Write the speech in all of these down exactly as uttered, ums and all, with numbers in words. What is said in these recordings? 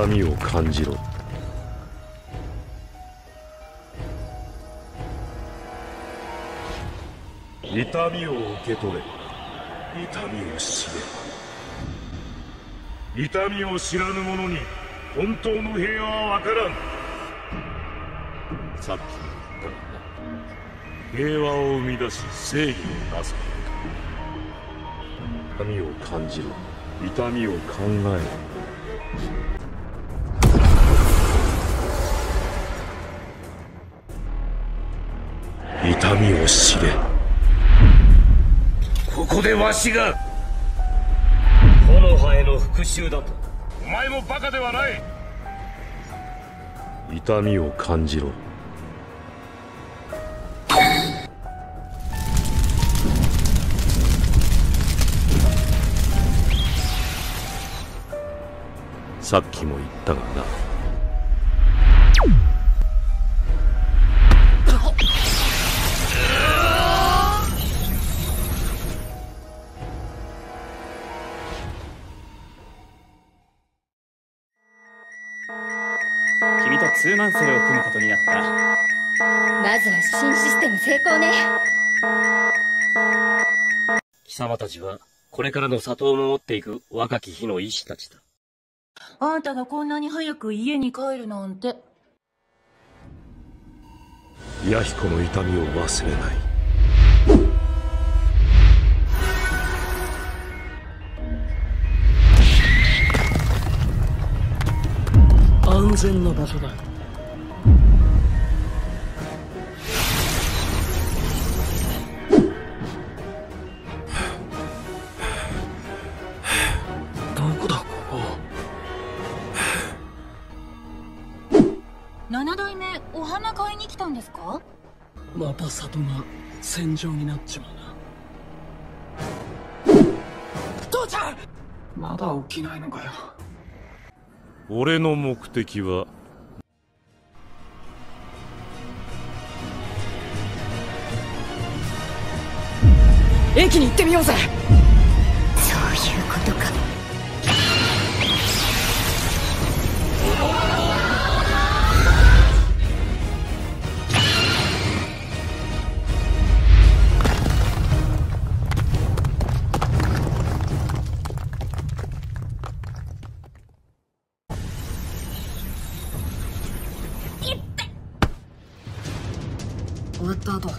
痛みを感じろ。痛みを受け取れ。痛みを知れ。痛みを知らぬ者に本当の平和は分からん。さっきも言ったがな、平和を生み出し正義をなせ。痛みを感じろ。痛みを考えろ。痛みを知れ。ここでわしが木の葉への復讐だと。 お前もバカではない。痛みを感じろ。さっきも言ったがな。 君とツーマンセルを組むことになった。 まずは新システム成功ね。 貴様たちはこれからの里を守っていく若き日の医師たちだ。 あんたがこんなに早く家に帰るなんて。 弥彦の痛みを忘れない。 安全な場所だ。どこだここ。 七代目お花買いに来たんですか？ また里が戦場になっちまうな。父ちゃん、まだ起きないのかよ。 俺の目的は駅に行ってみようぜ。 そういうことか。 終わった後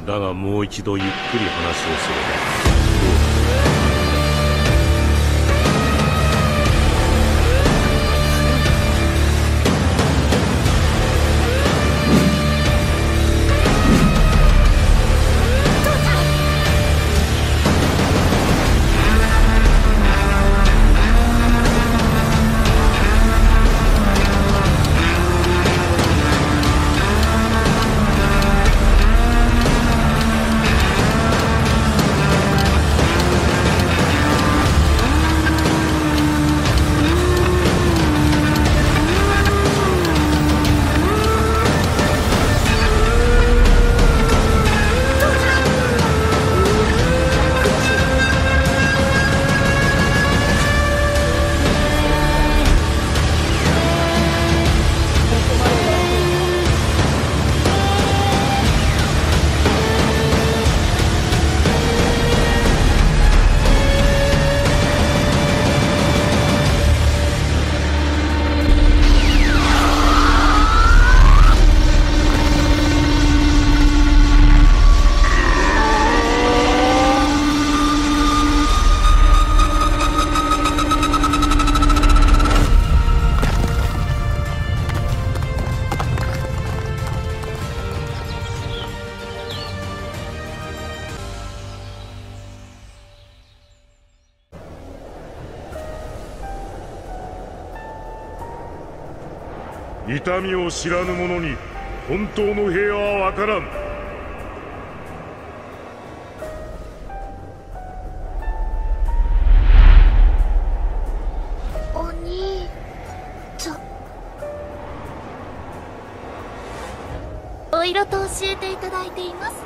だがもう一度ゆっくり話をすれば痛みを知らぬ者に本当の平和は分からん。 お兄ちゃん、お色と教えていただいています。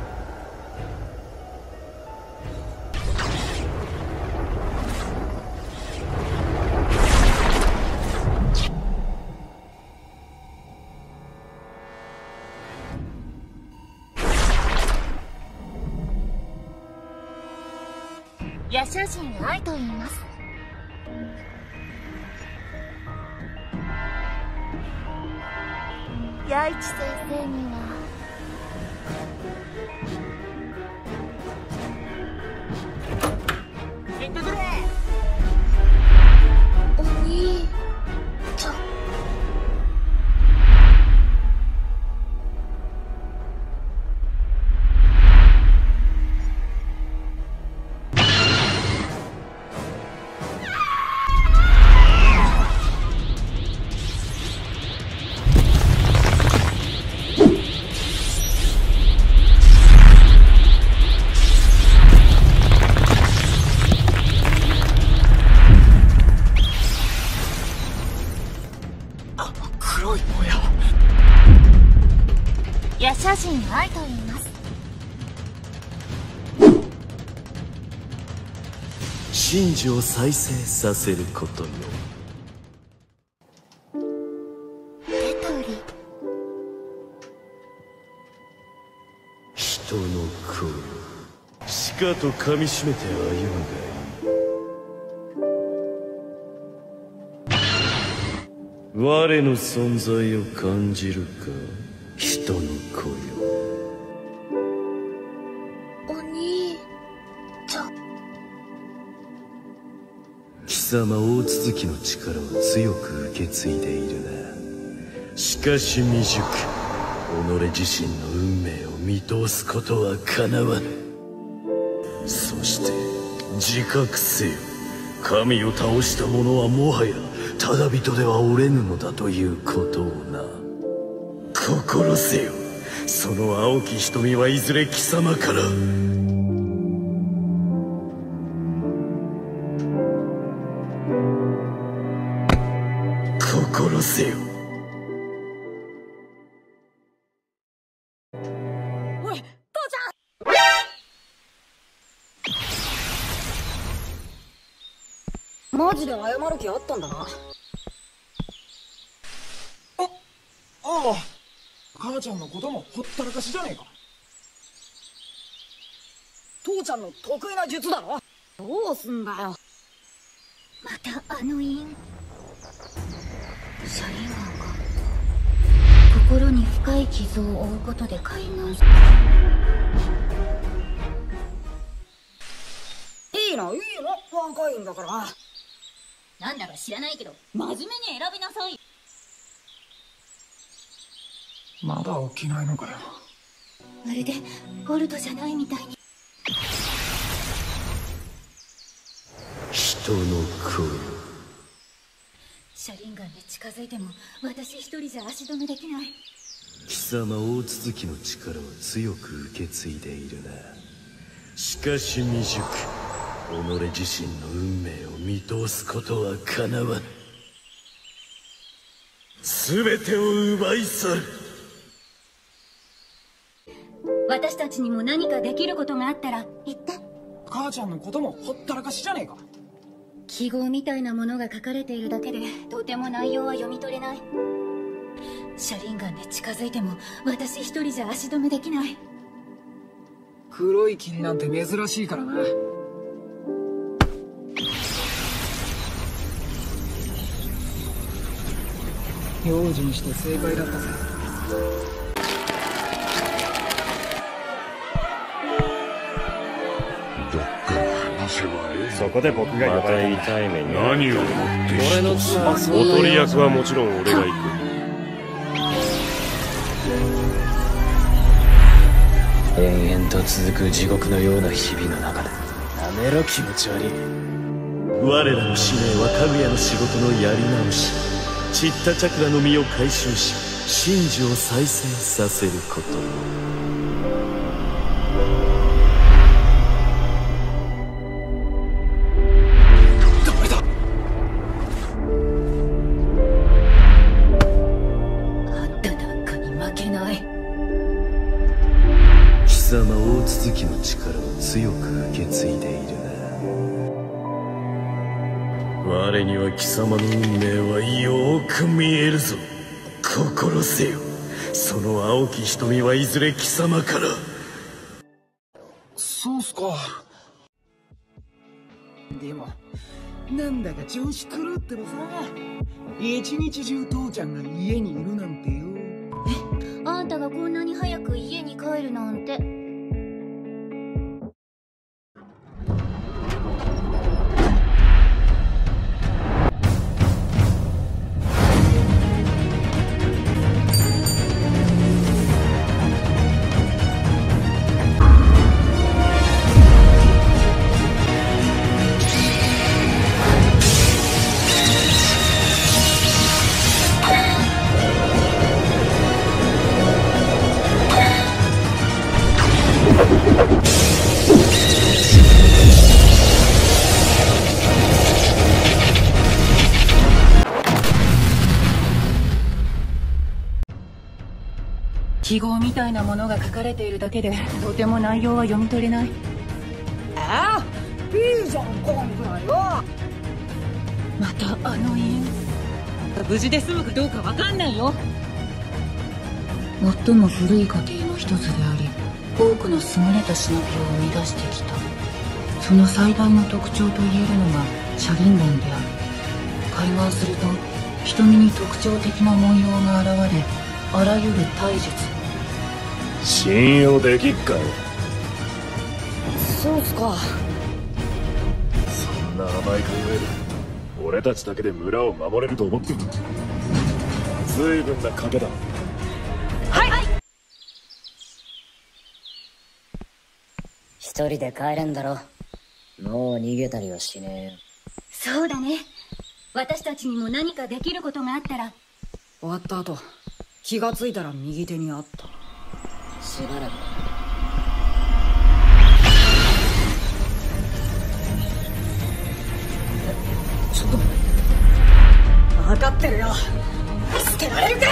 夜叉神愛と言います。弥一先生には行ってくれ。お兄ちゃん、夜叉神愛と言います。 神事を再生させることよ。 手取り人の子よ、しかと噛みしめて歩むがいい。我の存在を感じるか、人の子よ。 お兄ちゃん、 貴様大続の力を強く受け継いでいるな。しかし未熟、己自身の運命を見通すことはかなわぬ。そして自覚せよ、神を倒した者はもはやただ人ではおれぬのだということをな。心せよ、その青き瞳はいずれ貴様から心せよ。 おい、父ちゃん、マジで謝る気あったんだな。 ああ、母ちゃんのこともほったらかしじゃねえか。 父ちゃんの得意な術だろ。どうすんだよ。 またあの印シャリンガンが心に深い傷を負うことで開眼する。 いいのいいの、若いんだから。 なんだか知らないけど真面目に選びなさい。 まだ起きないのかよ。 まるでボルトじゃないみたいに。 人の声。 車輪ガンで近づいても私一人じゃ足止めできない。 貴様大続きの力を強く受け継いでいるな。しかし未熟、己自身の運命を見通すことはかなわぬ。全てを奪い去る。 私たちにも何かできることがあったら言って。 母ちゃんのこともほったらかしじゃねえか。 記号みたいなものが書かれているだけでとても内容は読み取れない。車輪ガンで近づいても私一人じゃ足止めできない。 黒い霧なんて珍しいからな。用心して正解だったぜ。 そこで僕が呼ばれた痛い目に。 何をもって俺の妻はそんなおとり役はもちろん俺が行く。 延々と続く地獄のような日々の中で。やめろ気持ち悪い。我らの使命はかぐやの仕事のやり直し、チッタチャクラの実を回収し真珠を再生させること。貴様大続きの力を強く受け継いでいるな。我には貴様の運命はよーく見えるぞ。心せよ、その青き瞳はいずれ貴様から。 そうっすか。でもなんだか調子狂ってるさ。一日中父ちゃんが家にいるなんてよ。 あんたがこんなに早く家に帰るなんて。 記号みたいなものが書かれているだけでとても内容は読み取れない。 ああ、いいじゃん今回は。またあの家無事で済むかどうかわかんないよ。最も古い家庭の一つであり、多くの優れた忍びを生み出してきた。その最大の特徴といえるのが車輪眼である。開眼すると瞳に特徴的な文様が現れ、あらゆる体術。 信用できっかよ。 そうっすか。 そんな甘い考えで俺たちだけで村を守れると思ってる。随分な賭けだ。 はい、はい、 一人で帰れんだろ。もう逃げたりはしねえよ。 そうだね。私たちにも何かできることがあったら。 終わった後気がついたら右手にあった。 しばらくちょっと分かってるよ。助けられるかよ。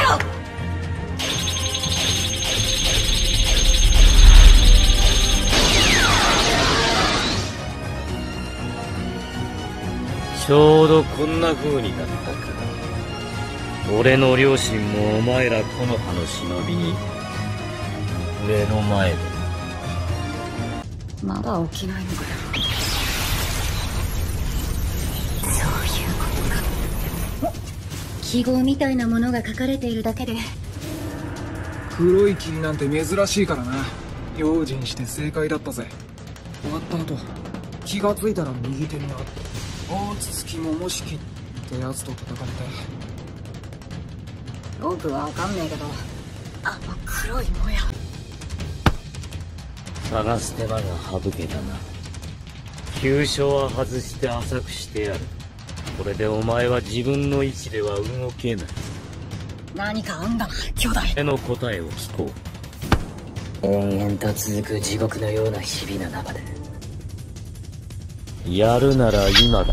ちょうどこんな風になったか。俺の両親もお前ら木の葉の忍びに目の前で。 まだ起きないのかよ。 そういうことか。記号みたいなものが書かれているだけで黒い霧なんて珍しいからな。用心して正解だったぜ。終わった後気がついたら右手にあって大筒木桃式ってやつと戦って。 よくわかんねえけど、あの黒いもや。 探す手間が省けたな。急所は外して浅くしてやる。これでお前は自分の位置では動けない。 何かあんだな、兄弟。 絵の答えを聞こう。 延々と続く地獄のような日々の中で。 やるなら今だ。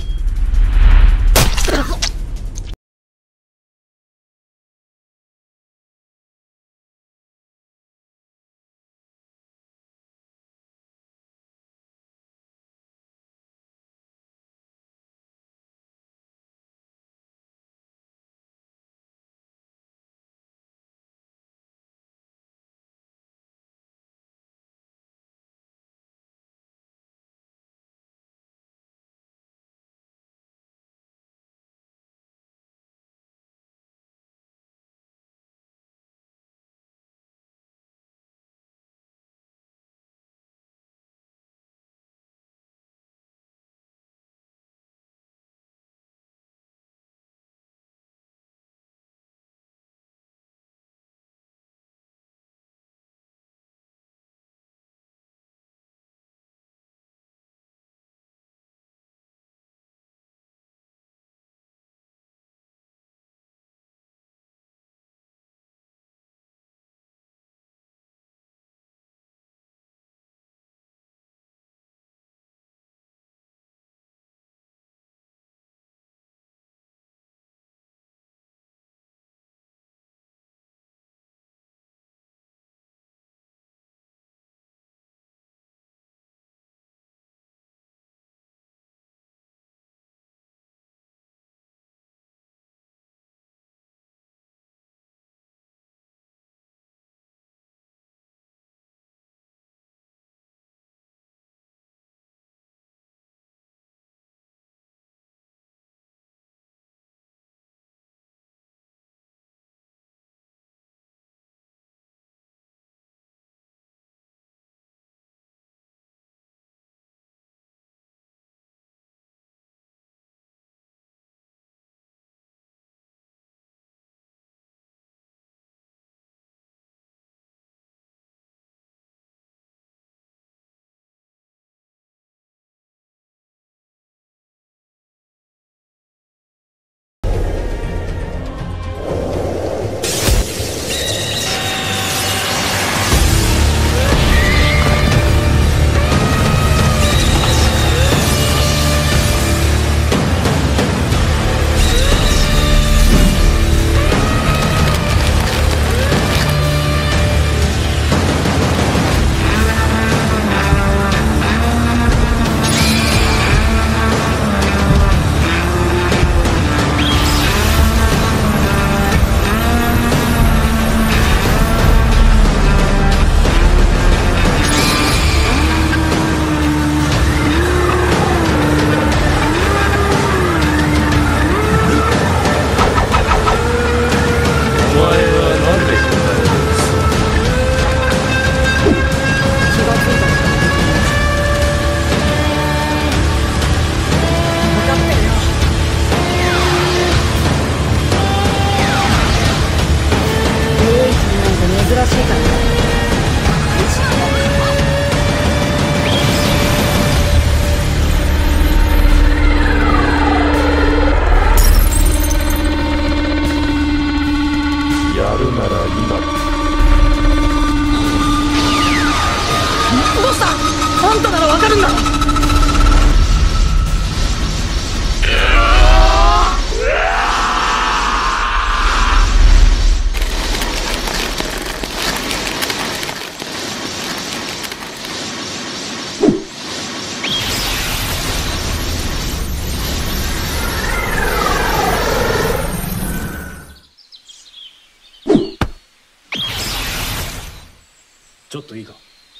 ちょっといいか。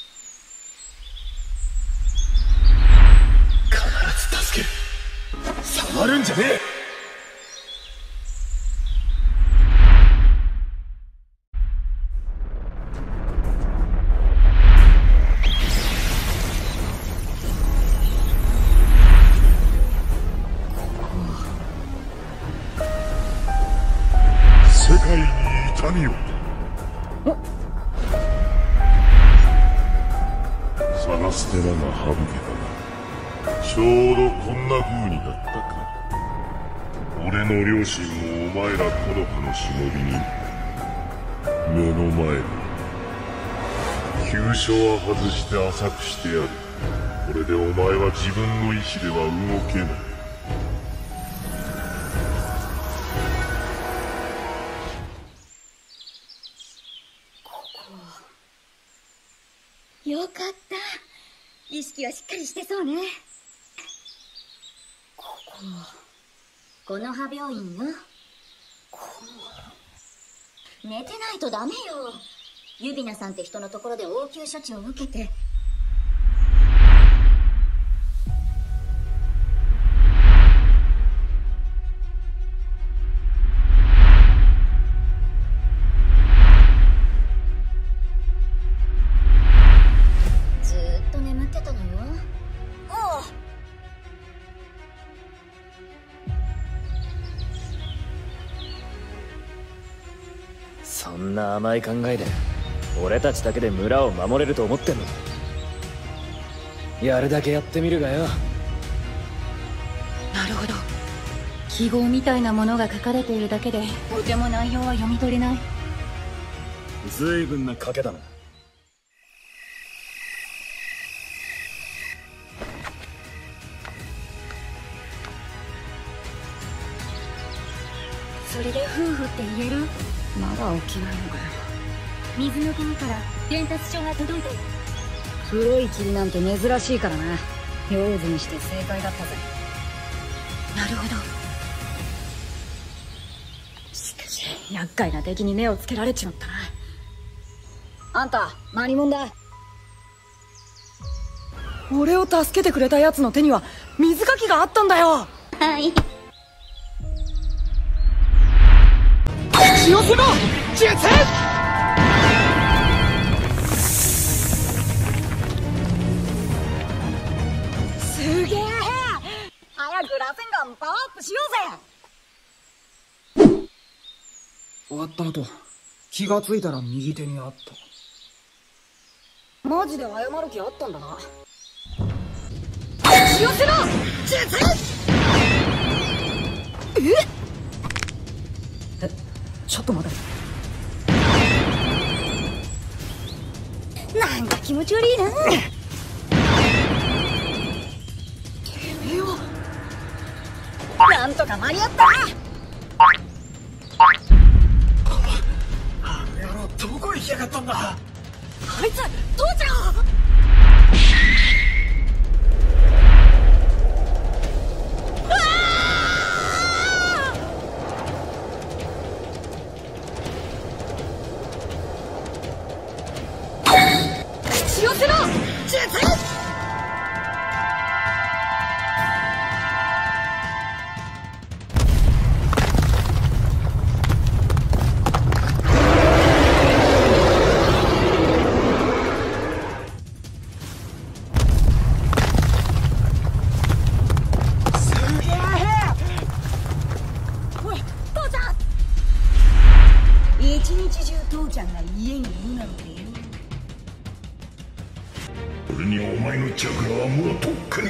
必ず助ける。触るんじゃねえ。 何を。探す寺が省けたな。ちょうどこんな風になったか。俺の両親もお前ら木の葉の忍びに目の前に急所は外して浅くしてやる。これでお前は自分の意志では動けない。 よかった。意識はしっかりしてそうね。こここの葉病院よ。寝てないとダメよ。ユビナさんって人のところで応急処置を受けて。ずーっと眠ってたのよ。おう。 そんな甘い考えで俺たちだけで村を守れると思ってんの？やるだけやってみるがよ。 なるほど。記号みたいなものが書かれているだけでとても内容は読み取れない。 随分な賭けだな。 それで夫婦って言える？ まだ起きないのかよ。 水の国から伝達書が届いてる。 黒い霧なんて珍しいからな。用心して正解だったぜ。 なるほど。 しかし厄介な敵に目をつけられちまったな。あんた何者だ？俺を助けてくれた奴の手には水かきがあったんだよ。 はい。 口寄せろ術！ すげえ！早く螺旋岩パワーアップしようぜ！ 終わった後、気がついたら右手にあった。 マジで謝る気あったんだな。口寄せろ術！え？え、ちょっと待て。 なんか気持ち悪いな。てめえはなんとか間に合ったな。 あの野郎どこ行きやがったんだ。 あいつどうちゃ口寄せろ術！一日中父ちゃんが家にいるなんてよ。 俺にお前のチャクラはもうとっくに。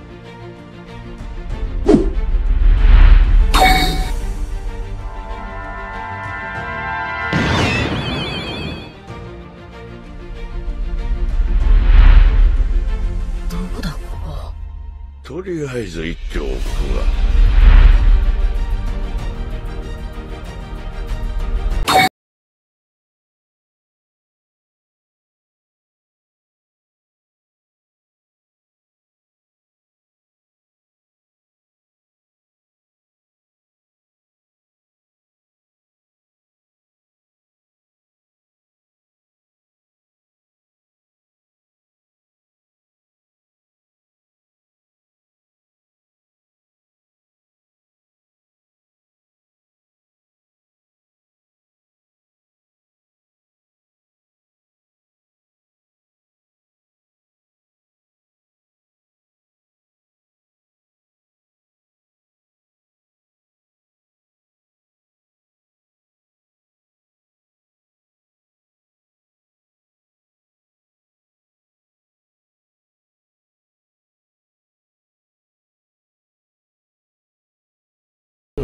どこだここ。 とりあえず言っておくが。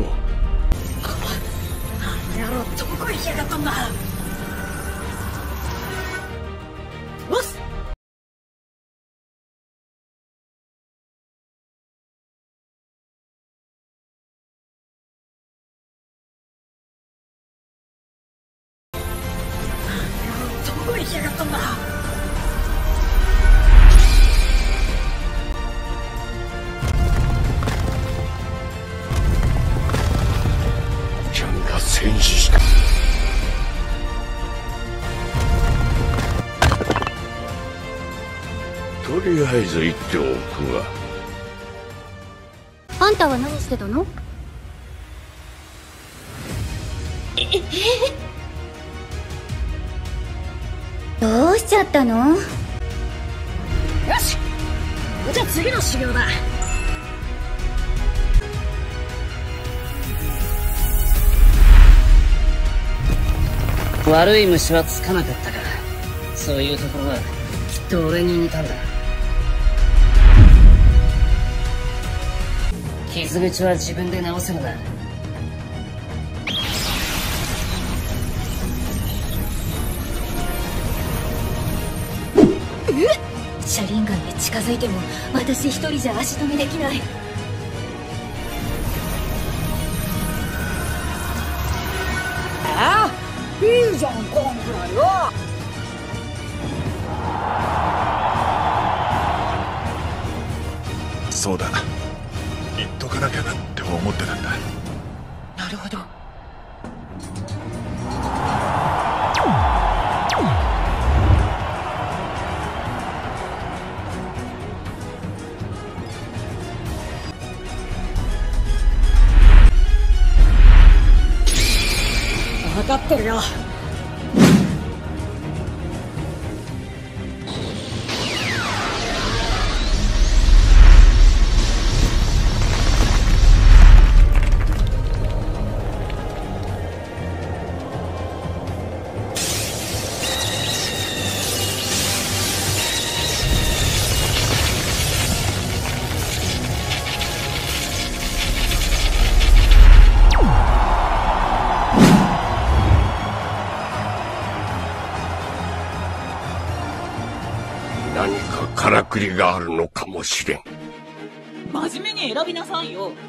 やろう、どこ行きやがったんだ。おっす。どこ行きやがったんだ。 ちゃんが戦士しか。とりあえず言っておくが。 あんたは何してたの？ええどうしちゃったの？よし、じゃあ次の修行だ。 悪い虫はつかなかったが、そういうところはきっと俺に似たんだ。傷口は自分で治せるな。 シャリンガンに近づいても私一人じゃ足止めできない。 ああ、いいじゃん、こんくらいは。 そうだ、言っとかなきゃなって思ってたんだ。 なるほど。分かってるよ。 何かからくりがあるのかもしれん。 真面目に選びなさいよ。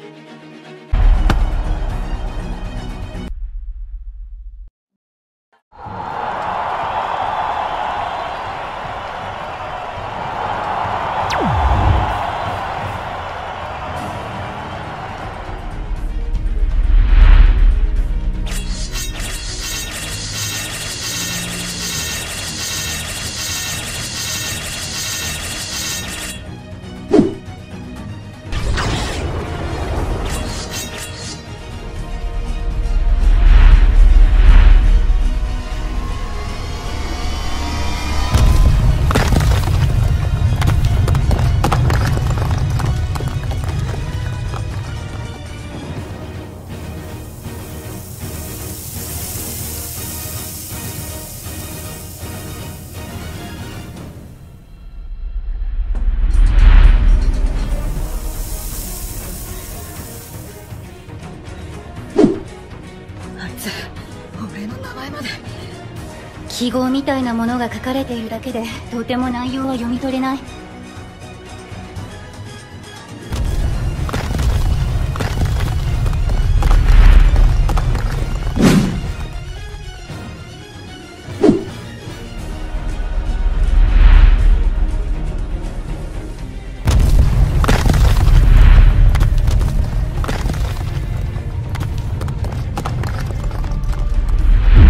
俺の名前まで。 記号みたいなものが書かれているだけでとても内容は読み取れない。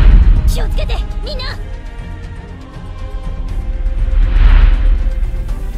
気をつけてみんな。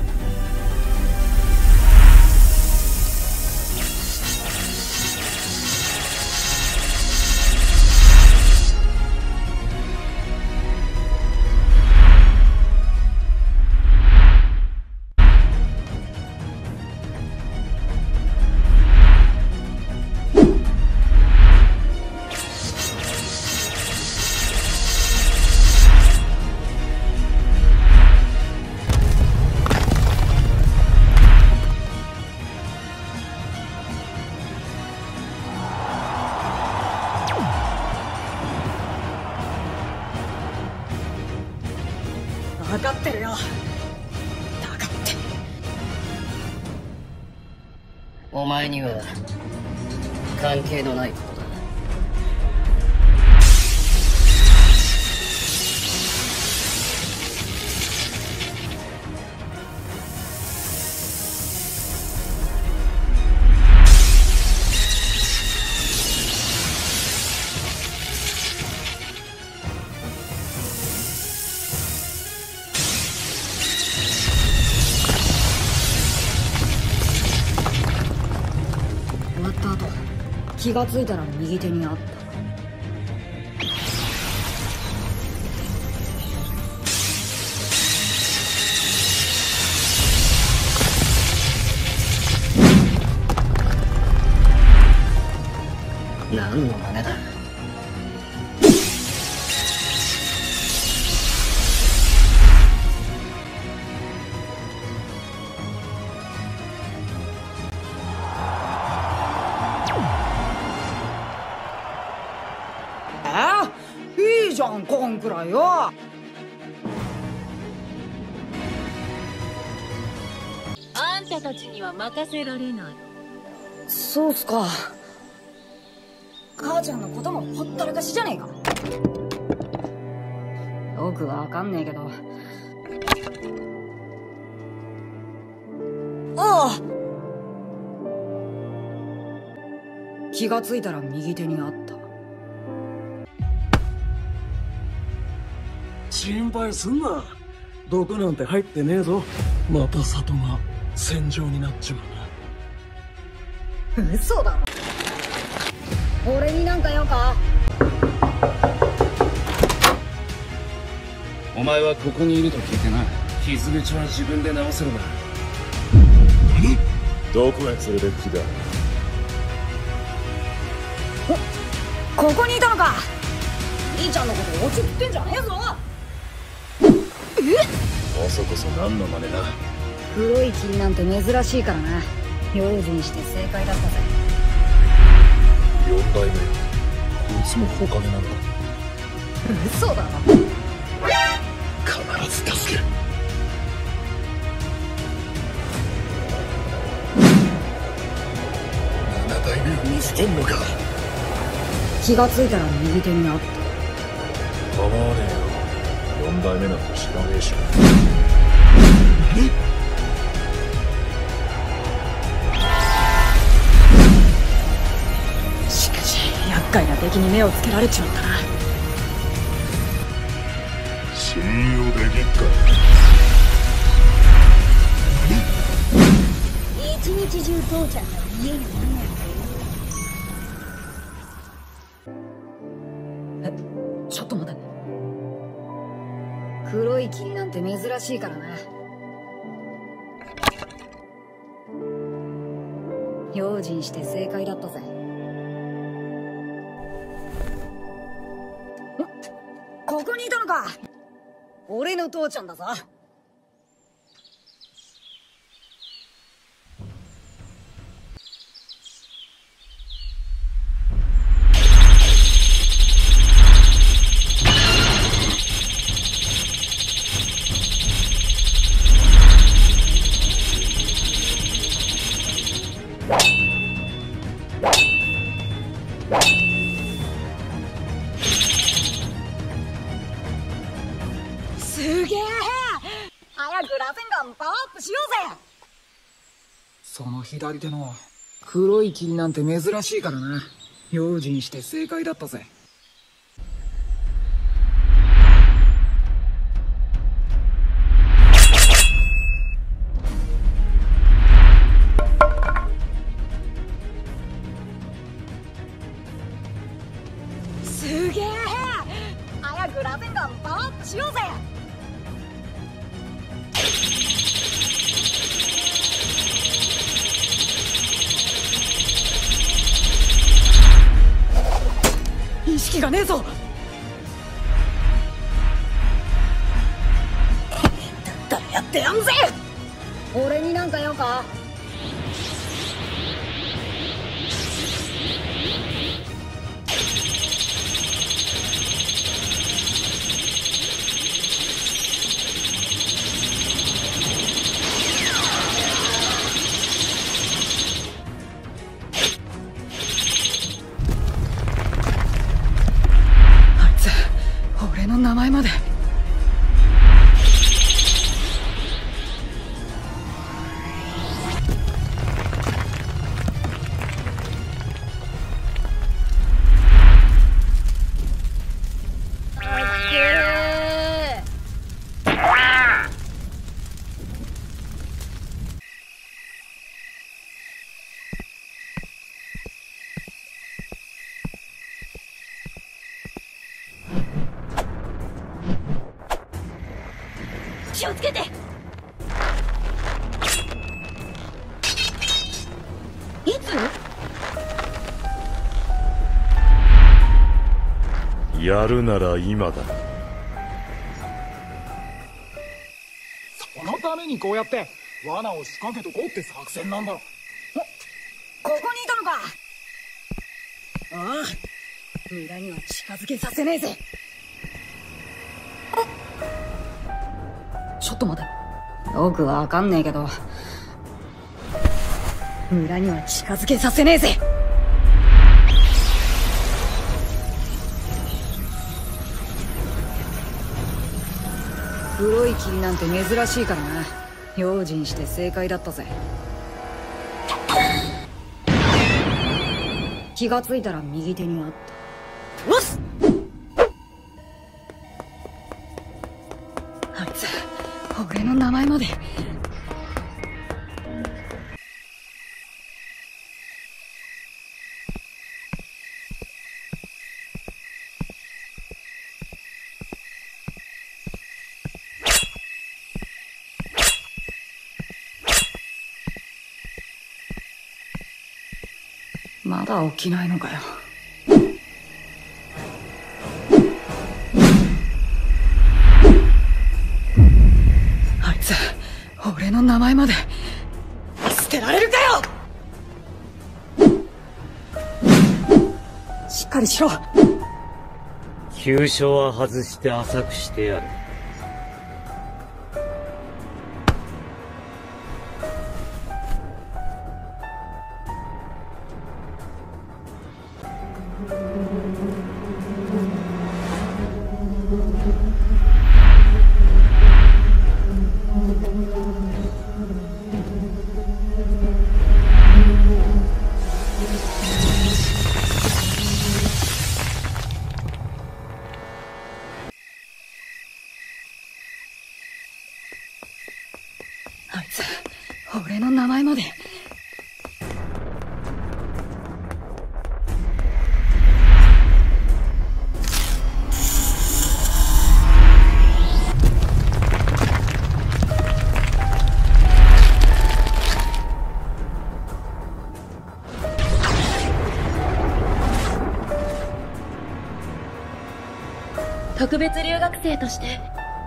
お前には関係のないことだ。 気がついたら右手にあった。 何の真似だ。 じゃんこんくらいよ。 あんたたちには任せられない。 そうっすか。母ちゃんのこともほったらかしじゃねえか。よくわかんねえけど。ああ、気がついたら右手にあった。 心配すんな。毒なんて入ってねえぞ。また里が戦場になっちまうな。 嘘だろ。俺になんか用か。 お前はここにいると聞いてな。傷口は自分で治せるな。 どこへ連れてく気だ。 ここにいたのか。兄ちゃんのこと落ち着ってんじゃねえぞ。 こそこそ何の真似だ。 黒い金なんて珍しいからな。用心して正解だったぜ。 四代目、こいつも火影なのか。 嘘だろ。 必ず助ける。七代目を見捨てんのか。 気がついたら右手にあった。 構わねえよ。四代目なんて知らねえし。 しかし厄介な敵に目をつけられちまったな。 信用できっか。 一日中父ちゃんが家にいるなんて。え、ちょっと待て。黒い金なんて珍しいからな。用心して正解だったぜ。ん？ここにいたのか。俺の父ちゃんだぞ。すげえ。早く螺旋岩パワーアップしようぜ。 その左手の黒い霧なんて珍しいからな。用心して正解だったぜ。 すげえ。早く螺旋岩パワーアップしようぜ。意識がねえぞ。だったらやってやんぜ。俺になんか用か。 気をつけて。いつ？ やるなら今だ。 そのためにこうやって罠を仕掛けとこうって作戦なんだろ。 ここにいたのか。ああ、村には近づけさせねえぜ。ちょっと待て。よくわかんねえけど、村には近づけさせねえぜ。黒い霧なんて珍しいからな。用心して正解だったぜ。気がついたら右手にあった。よし！あいつ俺の名前まで。まだ起きないのかよ。あいつ俺の名前まで捨てられるかよ。しっかりしろ。 急所は外して浅くしてやる。 あいつ俺の名前まで。 特別留学生として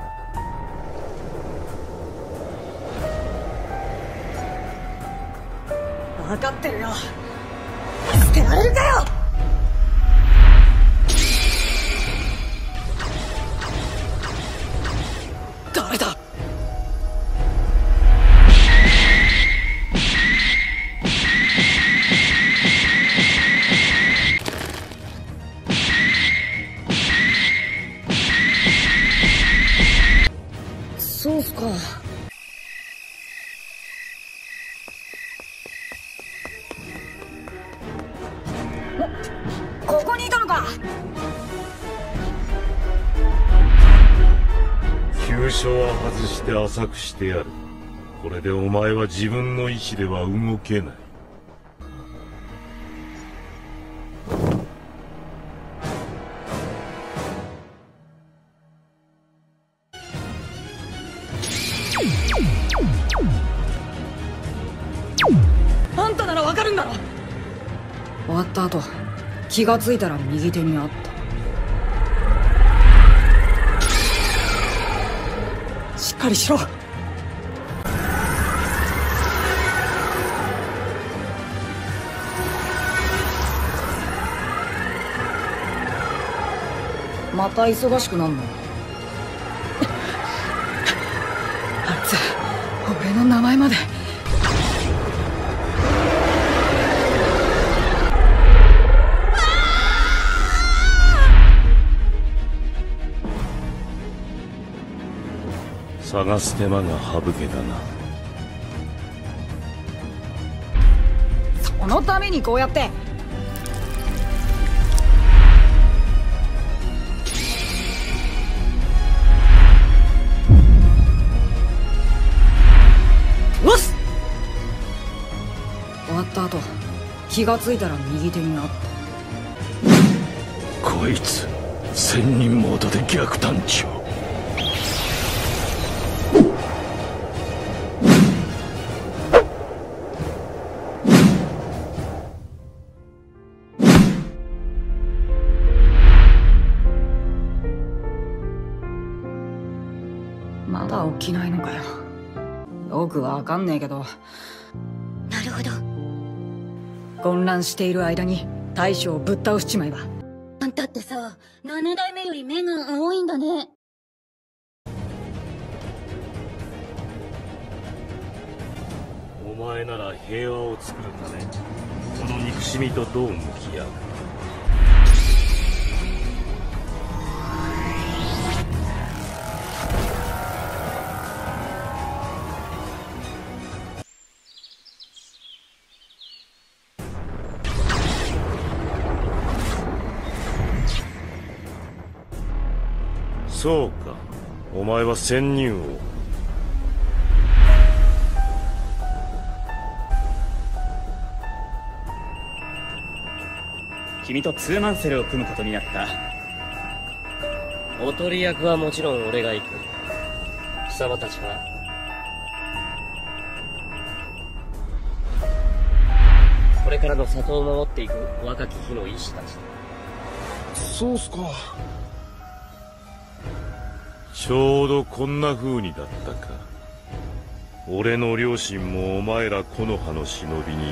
分かってるよ。捨てられるかよ。誰だ。そうっすか。ここにいたのか。 急所は外して浅くしてやる。これでお前は自分の意志では動けない。 あんたならわかるんだろ。終わった後気がついたら右手にあった。しっかりしろ。また忙しくなんの。あいつ俺の名前まで。 探す手間が省けたな。 そのためにこうやって。よし。終わった後気がついたら右手にあった。 こいつ仙人モードで逆探知を。 起きないのかよ。よくわかんねえけど。 なるほど。 混乱している間に大将をぶっ倒しちまえば。 あんたってさ、七代目より目が青いんだね。 お前なら平和を作るためこの憎しみとどう向き合う？そうか、お前は潜入王。 君とツーマンセルを組むことになった。 おとり役はもちろん俺が行く。貴様たちはこれからの里を守っていく若き日の医師たちだ。 そうっすか。 ちょうどこんな風にだったか。俺の両親もお前ら木の葉の忍びに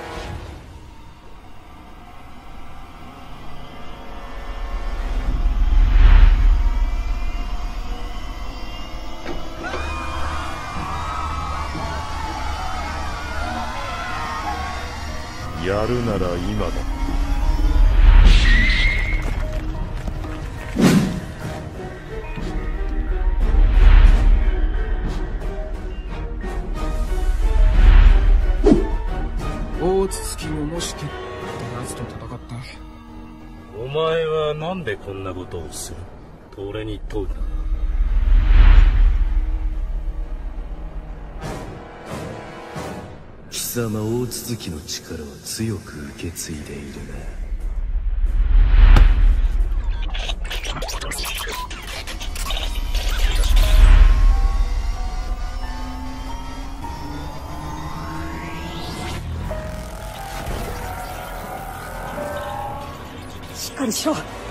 やるなら今だ。 大筒木桃式ってやつと戦った。 お前はなんでこんなことをすると俺に問うな。 貴様大筒木の力を強く受け継いでいるな。 しっかりしろ。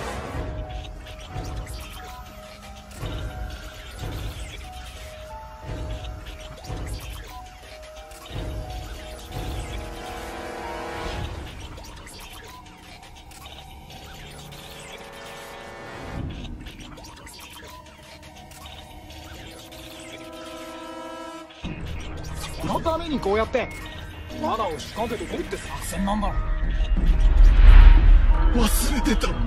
そのためにこうやって罠を仕掛けてこいって作戦なんだろ。忘れてた。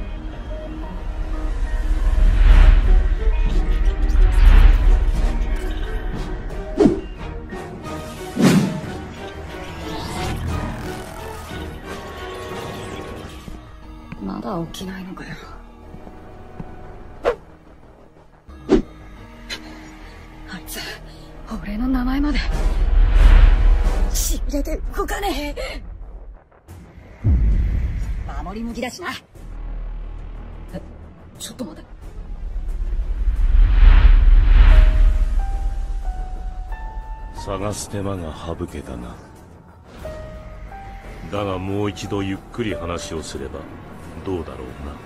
まだ起きないのかよ。あいつ俺の名前までしびれて動かねえ。守り向きだしな。え、ちょっと待て。 探す手間が省けたな。だがもう一度ゆっくり話をすればどうだろうな。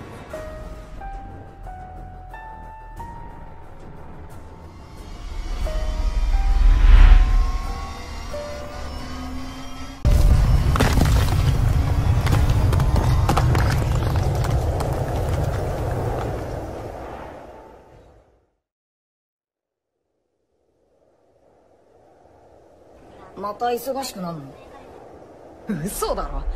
また忙しくなるの？嘘だろ。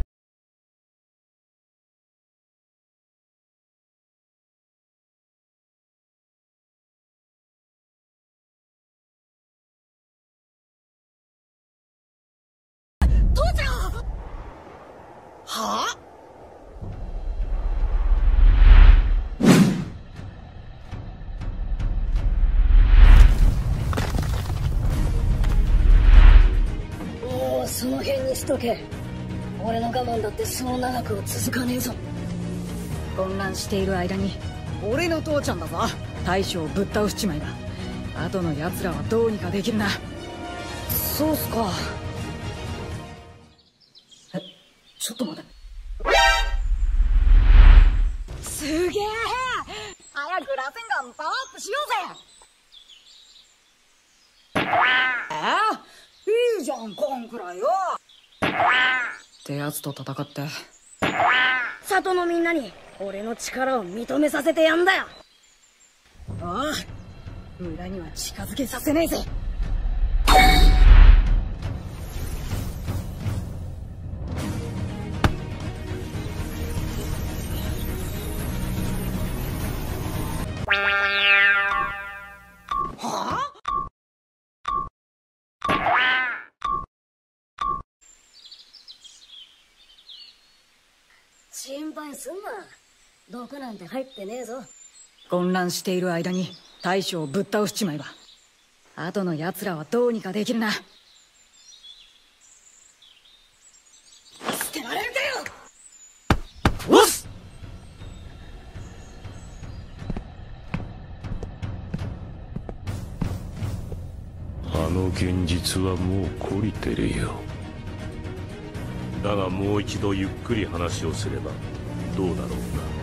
父ちゃん！はあ？ その辺にしとけ。俺の我慢だってそう長くは続かねえぞ。 混乱している間に俺の父ちゃんだぞ。大将をぶっ倒しちまえば後の奴らはどうにかできるな。そうっすか。え、ちょっと待て。すげえ、早く螺旋岩パワーアップしようぜ。 いじゃん、こんくらいよ。 ってやつと戦って。 里のみんなに俺の力を認めさせてやんだよ。ああ、村には近づけさせねえぜ。はあ？心配すんな。毒なんて入ってねえぞ。 混乱している間に大将をぶっ倒しちまえば、後の奴らはどうにかできるな。 捨てられるかよ。 おっす。あの現実はもう懲りてるよ。だがもう一度ゆっくり話をすればどうだろうな。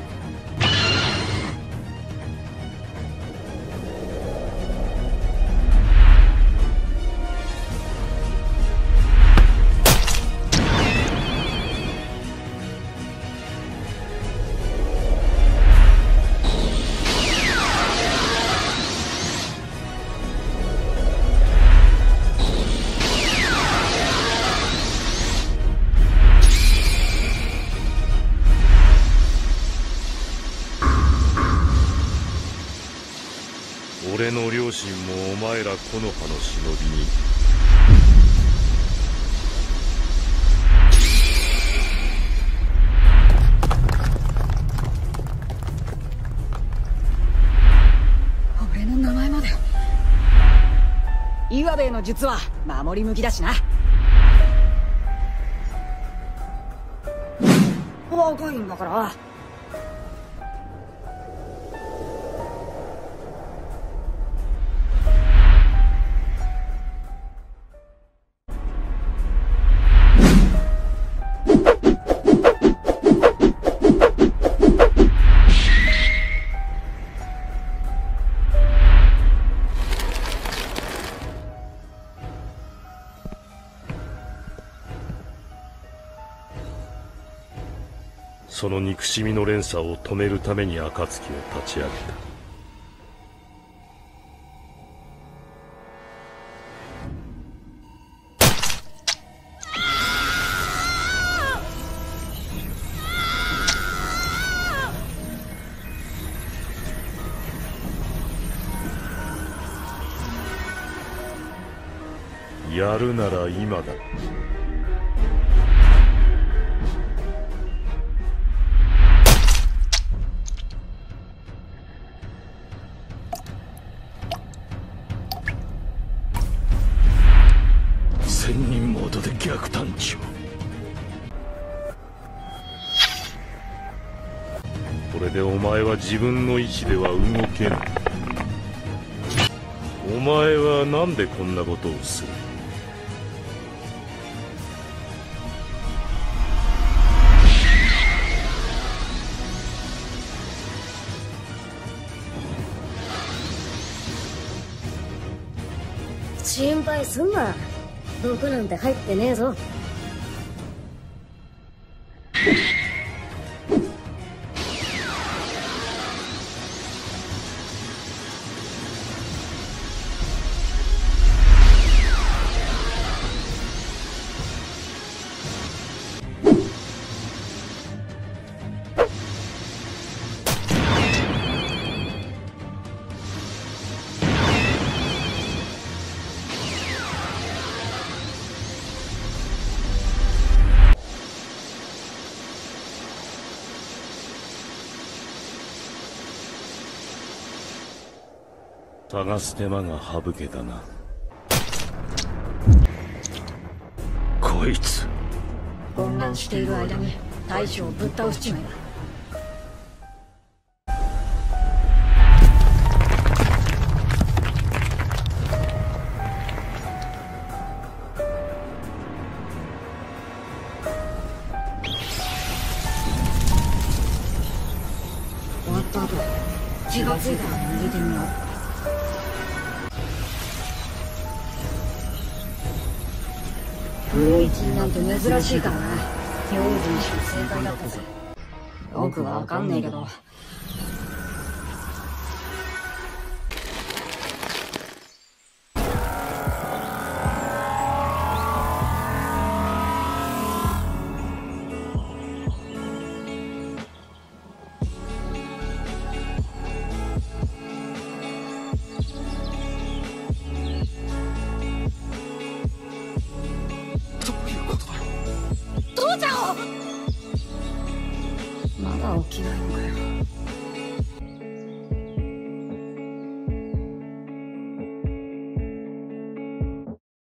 俺の両親もお前ら木の葉の忍びに俺の名前まで。岩部への術は守り向きだしな。 若いんだから。 その憎しみの連鎖を止めるために暁を立ち上げた。やるなら今だ。千人モードで逆探知を。これでお前は自分の意志では動けない。お前はなんでこんなことをする？ 心配すんな。毒なんて入ってねえぞ。 探す手間が省けたな。こいつ混乱している間に大将をぶっ倒しちまえば。 終わった後気がついたら右手にある。 雲行きなんて珍しいからな。用心して正解だったぜ。よくわかんねえけど。 父ちゃんをまだ起きないのかよ。